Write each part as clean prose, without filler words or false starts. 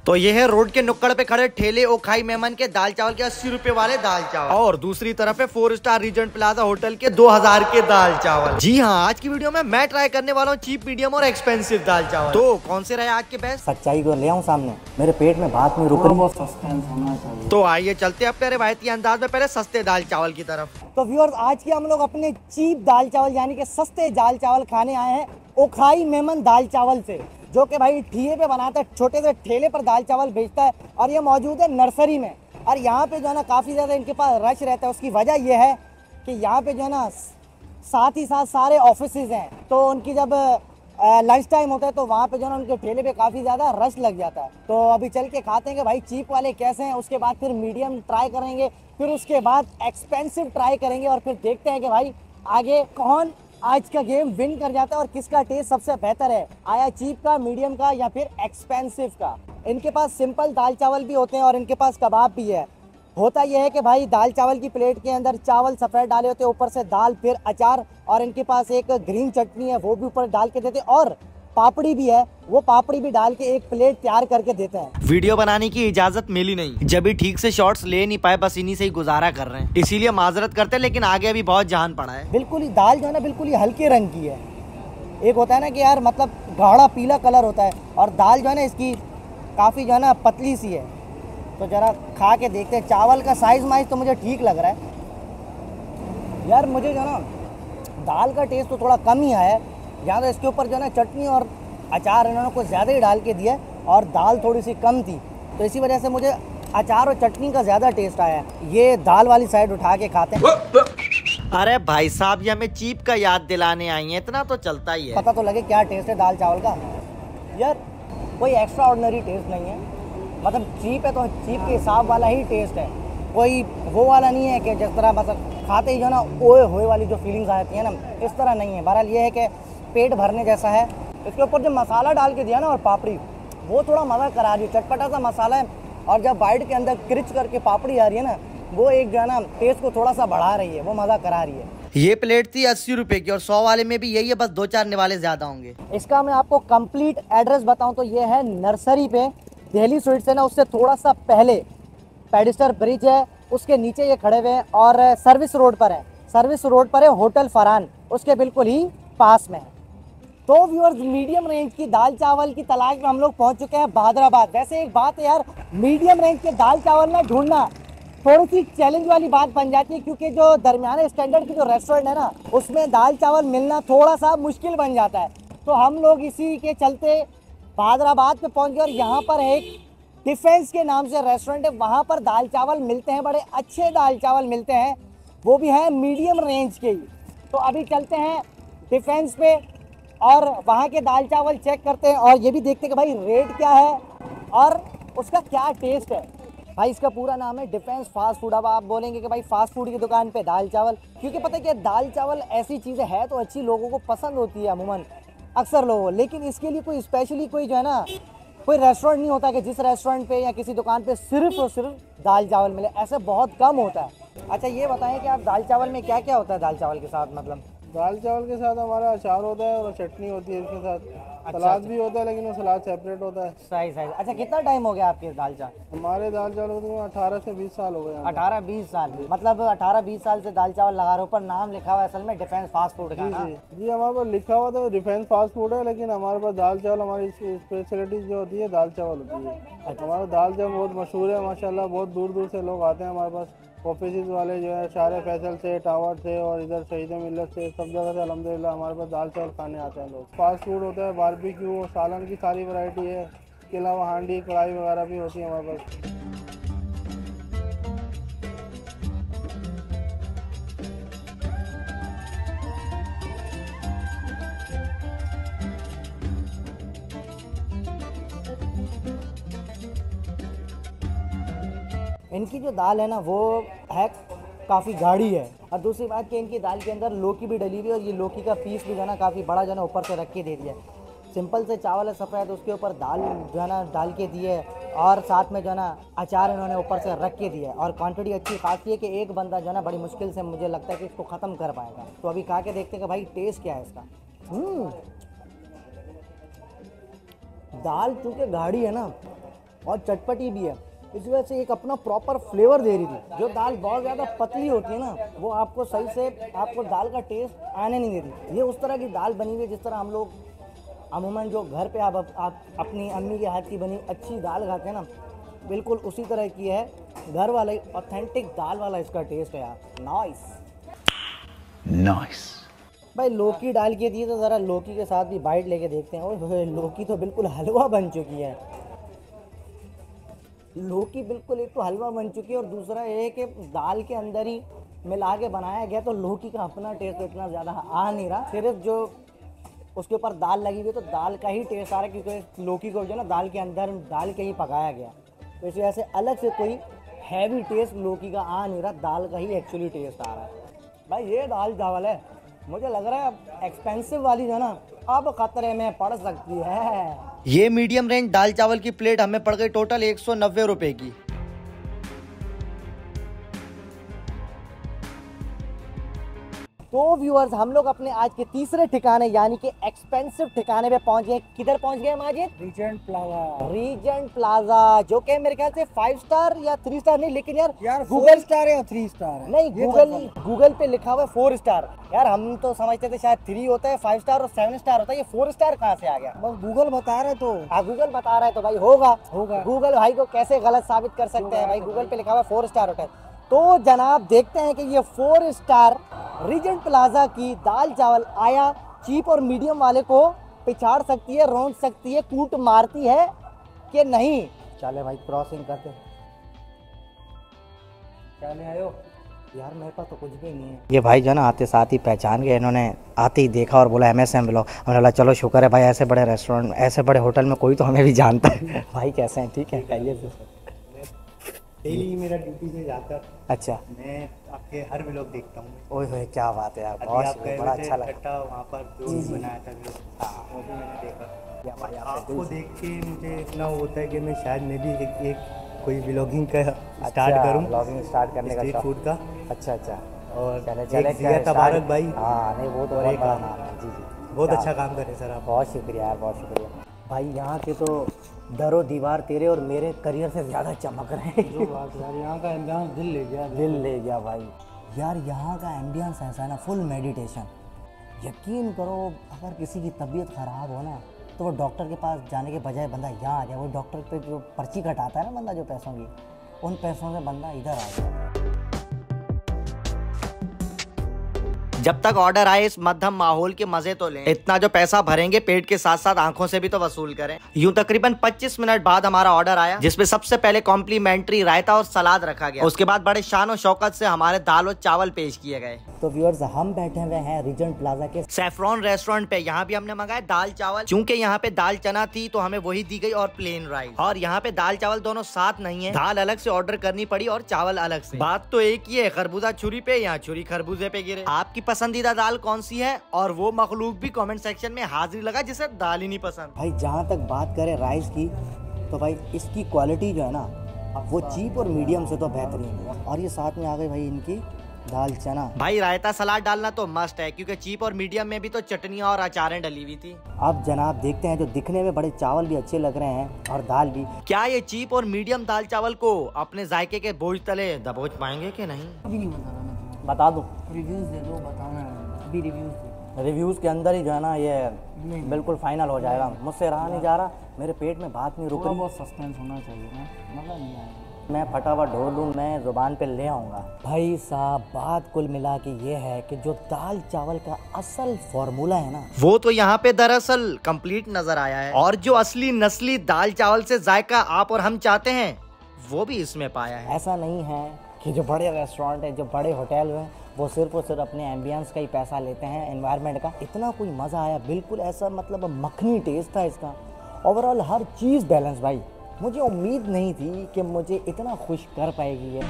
तो ये है रोड के नुक्कड़ पे खड़े ठेले ओ खाई मेमन के दाल चावल के 80 रुपए वाले दाल चावल, और दूसरी तरफ है 4 स्टार रीजेंट प्लाजा होटल के 2000 के दाल चावल। जी हाँ, आज की वीडियो में मैं ट्राई करने वाला हूँ चीप, मीडियम और एक्सपेंसिव दाल चावल। तो कौन से रहे आज के बेस्ट? सच्चाई को ले आऊं सामने, मेरे पेट में बात नहीं रुक रही। बहुत सस्पेंस होना चाहिए। तो आइए चलते अपने रिवायती अंदाज में पहले सस्ते दाल चावल की तरफ। तो व्यूअर्स, आज के हम लोग अपने चीप दाल चावल यानी कि सस्ते दाल चावल खाने आए हैं ओखाई मेमन दाल चावल से, जो कि भाई ठिये पे बनाता है, छोटे से ठेले पर दाल चावल बेचता है और ये मौजूद है नर्सरी में। और यहाँ पे जो है ना काफ़ी ज़्यादा इनके पास रश रहता है। उसकी वजह यह है कि यहाँ पे जो है ना साथ ही साथ सारे ऑफिसेज हैं, तो उनकी जब लंच टाइम होता है तो वहाँ पे जो है ना उनके ठेले पे काफ़ी ज़्यादा रश लग जाता है। तो अभी चल के खाते हैं कि भाई चीप वाले कैसे हैं, उसके बाद फिर मीडियम ट्राई करेंगे, फिर उसके बाद एक्सपेंसिव ट्राई करेंगे और फिर देखते हैं कि भाई आगे कौन आज का गेम विन कर जाता है और किसका टेस्ट सबसे बेहतर है, आया चीप का, मीडियम का या फिर एक्सपेंसिव का। इनके पास सिंपल दाल चावल भी होते हैं और इनके पास कबाब भी है। होता यह है कि भाई दाल चावल की प्लेट के अंदर चावल सफ़ेद डाले होते हैं, ऊपर से दाल, फिर अचार, और इनके पास एक ग्रीन चटनी है वो भी ऊपर डाल के देते हैं, और पापड़ी भी है, वो पापड़ी भी डाल के एक प्लेट तैयार करके देते हैं। वीडियो बनाने की इजाजत मिली नहीं, जब भी ठीक से शॉट्स ले नहीं पाए, बस इन्हीं से ही गुजारा कर रहे हैं, इसीलिए माजरत करते हैं, लेकिन आगे अभी बहुत जान पड़ा है। बिल्कुल ही दाल जो है ना बिल्कुल ही हल्के रंग की है। एक होता है ना कि यार मतलब गाढ़ा पीला कलर होता है, और दाल जो है ना इसकी काफ़ी जो है ना पतली सी है। तो जरा खा के देखते हैं। चावल का साइज माइज तो मुझे ठीक लग रहा है यार। मुझे जो है ना दाल का टेस्ट तो थोड़ा कम ही आया है, यहाँ तो इसके ऊपर जो है ना चटनी और अचार इन्होंने कुछ ज़्यादा ही डाल के दिया और दाल थोड़ी सी कम थी, तो इसी वजह से मुझे अचार और चटनी का ज़्यादा टेस्ट आया है। ये दाल वाली साइड उठा के खाते हैं। अरे भाई साहब, ये हमें चीप का याद दिलाने आई है, इतना तो चलता ही है। पता तो लगे क्या टेस्ट है दाल चावल का। यार कोई एक्स्ट्रा ऑर्डिनरी टेस्ट नहीं है, मतलब चीप है तो चीप के हिसाब वाला ही टेस्ट है। कोई वो वाला नहीं है कि जिस तरह मतलब खाते ही जो है ना ओए होए वाली जो फीलिंग्स आती है ना, इस तरह नहीं है। बहरहाल ये है कि पेट भरने जैसा है। इसके ऊपर जो मसाला डाल के दिया ना और पापड़ी, वो थोड़ा मज़ा करा रही है, चटपटा सा मसाला है, और जब बाइट के अंदर क्रिच करके पापड़ी आ रही है ना, वो एक जो है ना टेस्ट को थोड़ा सा बढ़ा रही है, वो मज़ा करा रही है। ये प्लेट थी 80 रुपए की और 100 वाले में भी यही है, बस 2-4 निवाले ज्यादा होंगे। इसका मैं आपको कंप्लीट एड्रेस बताऊं तो ये है नर्सरी पे, दिल्ली स्वीट्स है ना उससे थोड़ा सा पहले पेडिस्टर ब्रिज है, उसके नीचे ये खड़े हुए हैं, और सर्विस रोड पर है। सर्विस रोड पर है होटल फरहान, उसके बिल्कुल ही पास में है। तो व्यूअर्स, मीडियम रेंज की दाल चावल की तलाश में हम लोग पहुंच चुके हैं बादराबाद। वैसे एक बात है यार, मीडियम रेंज के दाल चावल ना ढूंढना थोड़ी सी चैलेंज वाली बात बन जाती है, क्योंकि जो दरमियाने स्टैंडर्ड की जो रेस्टोरेंट है ना उसमें दाल चावल मिलना थोड़ा सा मुश्किल बन जाता है। तो हम लोग इसी के चलते बादराबाद पे पहुंच गए, और यहाँ पर एक डिफेंस के नाम से रेस्टोरेंट है, वहाँ पर दाल चावल मिलते हैं, बड़े अच्छे दाल चावल मिलते हैं, वो भी है मीडियम रेंज के ही। तो अभी चलते हैं डिफेंस पे और वहाँ के दाल चावल चेक करते हैं, और ये भी देखते हैं कि भाई रेट क्या है और उसका क्या टेस्ट है। भाई इसका पूरा नाम है डिफेंस फास्ट फूड। अब आप बोलेंगे कि भाई फास्ट फूड की दुकान पे दाल चावल, क्योंकि पता है क्या, दाल चावल ऐसी चीज़ें है तो अच्छी, लोगों को पसंद होती है अमूमन अक्सर लोगों, लेकिन इसके लिए कोई स्पेशली कोई जो है ना कोई रेस्टोरेंट नहीं होता कि जिस रेस्टोरेंट पे या किसी दुकान पे सिर्फ और सिर्फ दाल चावल मिले, ऐसे बहुत कम होता है। अच्छा ये बताएं कि आप दाल चावल में क्या क्या होता है दाल चावल के साथ? मतलब दाल चावल के साथ हमारा अचार होता है और चटनी होती है, इसके साथ सलाद भी होता है, लेकिन वो सलाद सेपरेट होता है। सही सही। अच्छा कितना टाइम हो गया आपके दाल चावल? हमारे दाल चावल को 18 से 20 साल हो गए। 18-20 साल? मतलब 18-20 साल से दाल चावल लगा रहे हो, पर नाम लिखा हुआ है असल में डिफेंस फास्ट फूड का। जी हमारे पास लिखा हुआ तो डिफेंस फास्ट फूड है, लेकिन हमारे पास दाल चावल, हमारी स्पेशलिटी जो होती है दाल चावल होती है। हमारा दाल चावल बहुत मशहूर है माशाल्लाह, बहुत दूर दूर से लोग आते हैं हमारे पास। ऑफिस वाले जो है शारे फैसल से, टावर से, और इधर शहीद मिलत से, सब जगह से अल्हम्दुलिल्लाह हमारे पास दाल चावल खाने आते हैं लोग। फास्ट फूड होता है, बारबेक्यू, सालन की सारी वैरायटी है, इसके अलावा हांडी कढ़ाई वगैरह भी होती है हमारे पास। इनकी जो दाल है ना वो है काफ़ी गाढ़ी है, और दूसरी बात कि इनकी दाल के अंदर लौकी भी डली हुई है, और ये लौकी का पीस भी जो है ना काफ़ी बड़ा जो है ना ऊपर से रख के दे दिया है। सिंपल से चावल है सफ़ेद, उसके ऊपर दाल जो है ना डाल के दिए, और साथ में जो है ना अचार इन्होंने ऊपर से रख के दिया है, और क्वांटिटी अच्छी खासी है कि एक बंदा जो है ना बड़ी मुश्किल से मुझे लगता है कि इसको ख़त्म कर पाएगा। तो अभी खा के देखते हैं कि भाई टेस्ट क्या है इसका। दाल चूँकि गाढ़ी है ना, और चटपटी भी है, इस वजह से एक अपना प्रॉपर फ्लेवर दे रही थी। जो दाल बहुत ज़्यादा पतली होती है ना, वो आपको सही से आपको दाल का टेस्ट आने नहीं देती। ये उस तरह की दाल बनी हुई है जिस तरह हम लोग अमूमन जो घर पे आप अपनी अम्मी के हाथ की बनी अच्छी दाल खाते हैं ना, बिल्कुल उसी तरह की है। घर वाला ऑथेंटिक दाल वाला इसका टेस्ट है यार। नाइस भाई। लौकी डाल के दी तो ज़रा लौकी के साथ भी बाइट लेके देखते हैं। ओए लौकी तो बिल्कुल हलवा बन चुकी है। लौकी बिल्कुल एक तो हलवा बन चुकी है, और दूसरा ये है कि दाल के अंदर ही मिला के बनाया गया, तो लौकी का अपना टेस्ट इतना ज़्यादा आ नहीं रहा। सिर्फ जो उसके ऊपर दाल लगी हुई है तो दाल का ही टेस्ट आ रहा है, क्योंकि लौकी को जो ना दाल के अंदर डाल के ही पकाया गया, तो इस वजह से अलग से कोई हैवी टेस्ट लौकी का आ नहीं रहा, दाल का ही एक्चुअली टेस्ट आ रहा है। भाई ये दाल चावल है, मुझे लग रहा है एक्सपेंसिव वाली जो है ना अब खतरे में पड़ सकती है। ये मीडियम रेंज दाल चावल की प्लेट हमें पड़ गई टोटल 190 रुपए की। तो व्यूअर्स, हम लोग अपने आज के तीसरे ठिकाने यानी कि एक्सपेंसिव ठिकाने पे पहुंच गए। किधर पहुंच गए Majid? Regent Plaza. Regent Plaza, जो कि मेरे ख्याल से 5 स्टार या 3 स्टार नहीं, लेकिन यार गूगल स्टार या 3 स्टार है। नहीं, गूगल पे लिखा हुआ है 4 स्टार। यार हम तो समझते थे शायद 3 होता है, 5 स्टार और 7 स्टार होता है, ये 4 स्टार कहाँ से आ गया? बस गूगल बता रहे तो। हाँ, गूगल बता रहा है तो भाई होगा। गूगल भाई को कैसे गलत साबित कर सकते हैं? भाई गूगल पे लिखा हुआ 4 स्टार होता है। तो जनाब देखते हैं कि ये 4 स्टार रीजेंट प्लाजा की दाल चावल आया चीप और मीडियम वाले को पिछाड़ सकती है, रौंद सकती है, कूट मारती है कि नहीं। चले भाई क्रॉसिंग करते। चले आयो यार, मेरे पास तो कुछ भी नहीं है। ये भाई जो ना आते साथ ही पहचान गए, इन्होंने आते ही देखा और बोला MSM व्लॉग। हमने बोला चलो शुक्र है भाई, ऐसे बड़े रेस्टोरेंट ऐसे बड़े होटल में कोई तो हमें भी जानता है। भाई कैसे हैं? ठीक है, कहिए से। डेली मेरा ड्यूटी में जाकर अच्छा, मैं आपके हर व्लॉग देखता हूँ। ओए होए क्या बात है यार, अभी बहुत आप गए बड़ा हुए थे अच्छा लगा। कट्टा, वहाँ पर जो बनाया था व्लॉग, वो भी मैंने देखा। या भाई आपको देख के मुझे इतना होता है कि मैं शायद मैं भी एक कोई व्लॉगिंग का स्टार्ट करूँ, व्लॉगिंग स्टार्ट करने का स्ट्रीट शौक। फूड का। अच्छा अच्छा, और चले जिया तबारक भाई। हाँ नहीं, वो तो और बहुत एक बड़ा नाम है। जी जी, बहुत क्या अच्छा काम कर रहे हैं सर आप। बहुत शुक्रिया यार, बहुत शुक्रिया भाई। यहाँ के तो दरो दीवार तेरे और मेरे करियर से ज़्यादा चमक रहे हैं। जो बात यार, यहाँ का एम्बियंस दिल ले गया। दिल ले गया भाई। यार यहाँ का एम्बियंस ऐसा है ना, फुल मेडिटेशन। यकीन करो, अगर किसी की तबीयत ख़राब हो ना, तो वो डॉक्टर के पास जाने के बजाय बंदा यहाँ आ जाए। वो डॉक्टर पे जो पर्ची कटाता है ना बंदा, जो पैसों की, उन पैसों से बंदा इधर आ जाए। जब तक ऑर्डर आए इस मध्यम माहौल के मजे तो लें। इतना जो पैसा भरेंगे पेट के साथ साथ आंखों से भी तो वसूल करें। यूं तकरीबन 25 मिनट बाद हमारा ऑर्डर आया, जिसमें सबसे पहले कॉम्प्लीमेंट्री रायता और सलाद रखा गया। उसके बाद बड़े शान और शौकत से हमारे दाल और चावल पेश किए गए। तो व्यूअर्स, हम बैठे हुए हैं रीजेंट प्लाजा के सैफरॉन रेस्टोरेंट पे। यहाँ भी हमने मंगाया दाल चावल। चूंकि यहाँ पे दाल चना थी तो हमें वही दी गई और प्लेन राइस। और यहाँ पे दाल चावल दोनों साथ नहीं है, दाल अलग से ऑर्डर करनी पड़ी और चावल अलग से। बात तो एक ही है, खरबूजा छुरी पे या छुरी खरबूजे पे गिरे। आपकी पसंदीदा दाल कौन सी है? और वो मखलूक भी कमेंट सेक्शन में हाजिरी लगा जिसे दाल ही नहीं पसंद। भाई जहाँ तक बात करें राइस की, तो भाई इसकी क्वालिटी जो है ना, वो चीप और मीडियम से तो बेहतरीन है। और ये साथ में आ गई भाई इनकी दाल चना। भाई रायता सलाद डालना तो मस्ट है, क्योंकि चीप और मीडियम में भी तो चटनियाँ और अचारें डली हुई थी। अब जनाब देखते हैं, जो दिखने में बड़े चावल भी अच्छे लग रहे हैं और दाल भी। क्या ये चीप और मीडियम दाल चावल को अपने जायके के बोझ तले दबोच पाएंगे कि नहीं? अभी नहीं बताना, बता दो, रिव्यूज दे दो, बताना है अभी रिव्यूज दे। रिव्यूज़ के अंदर ही जो है ना ये बिल्कुल फाइनल हो जाएगा। मुझसे रहा नहीं जा रहा, मेरे पेट में बात नहीं रुक रही। बहुत सस्पेंस होना चाहिए ना, मज़ा नहीं आएगा। मैं फटाफट ढोल लूँ, मैं ज़ुबान पे ले आऊँगा। भाई साहब, बात कुल मिला के ये है कि जो दाल चावल का असल फॉर्मूला है ना, वो तो यहाँ पे दरअसल कंप्लीट नजर आया है। और जो असली नस्ली दाल चावल से जायका आप और हम चाहते हैं, वो भी इसमें पाया है। ऐसा नहीं है कि जो बड़े रेस्टोरेंट है, जो बड़े होटल हैं, वो सिर्फ और सिर्फ अपने एम्बियंस का ही पैसा लेते हैं, एनवायरनमेंट का। इतना कोई मज़ा आया, बिल्कुल ऐसा मतलब मखनी टेस्ट था इसका। ओवरऑल हर चीज़ बैलेंस भाई। मुझे उम्मीद नहीं थी कि मुझे इतना खुश कर पाएगी ये।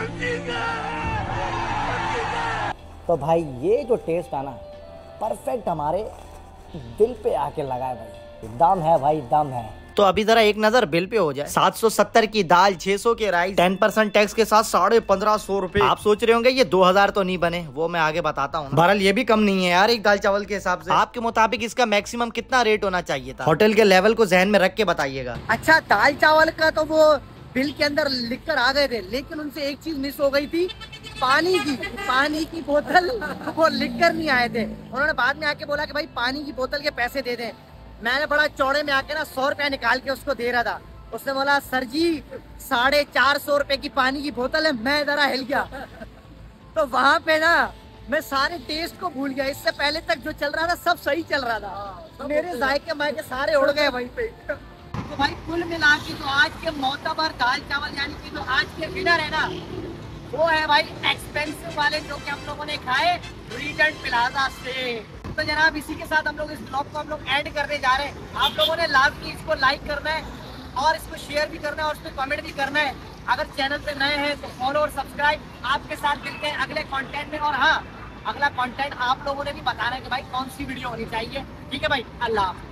तो भाई ये जो टेस्ट है ना, परफेक्ट हमारे दिल पे आके लगा है भाई। दम है भाई, दम है। तो अभी जरा एक नजर बिल पे हो जाए। 770 की दाल, 600 के राइस, 10% टैक्स के साथ 1550 रुपए। आप सोच रहे होंगे ये 2000 तो नहीं बने, वो मैं आगे बताता हूँ। बहरहाल ये भी कम नहीं है यार एक दाल चावल के हिसाब से। आपके मुताबिक इसका मैक्सिमम कितना रेट होना चाहिए था? होटल के लेवल को जहन में रख के बताइएगा। अच्छा, दाल चावल का तो वो बिल के अंदर लिख कर आ गए थे, लेकिन उनसे एक चीज मिस हो गई थी, पानी की बोतल वो लिख कर नहीं आए थे। उन्होंने बाद में आके बोला कि भाई पानी की बोतल के पैसे दे दें। मैंने बड़ा चौड़े में आके ना 100 रुपया निकाल के उसको दे रहा था। उसने बोला सर जी 450 रुपए की पानी की बोतल है। मैं जरा हिल गया। तो वहां पे ना मैं सारे टेस्ट को भूल गया। इससे पहले तक जो चल रहा था सब सही चल रहा था, मेरे जायके मायके सारे उड़ गए वहीं पे। तो भाई कुल मिला के जो आज के मोतबर दाल चावल यानी कि जो आज के विनर है ना, वो है भाई एक्सपेंसिव वाले, जो कि हम लोगों ने खाए रीजेंट प्लाजा से। तो जनाब इसी के साथ हम लोग इस ब्लॉग को हम लोग एंड करने जा रहे हैं। आप लोगों ने लाजमी इसको लाइक करना है और इसको शेयर भी करना है और इसमें कमेंट भी करना है। अगर चैनल पे नए हैं तो फॉलो और सब्सक्राइब। आपके साथ मिलते हैं अगले कंटेंट में। और हाँ, अगला कंटेंट आप लोगों ने भी बताना है कि भाई कौन सी वीडियो होनी चाहिए। ठीक है भाई, अल्लाह हाफ़िज़।